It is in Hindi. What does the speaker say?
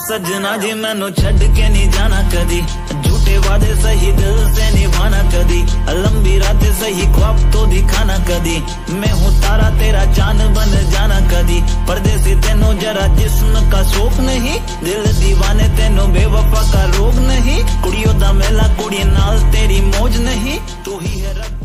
सजना जी मैनू छड़ के नहीं जाना कदी, झूठे वादे सही दिल से निभाना कदी, लंबी रातें सही ख्वाब तो दिखाना कदी, मैं हूँ तारा तेरा चांद बन जाना कदी, परदेसी तेनों जरा जिस्म का शौक नहीं, दिल दीवाने तेनों बेवफा का रोग नहीं, कुड़ियों दा मेला कुड़ी नाल तेरी मौज नहीं, तू ही है रब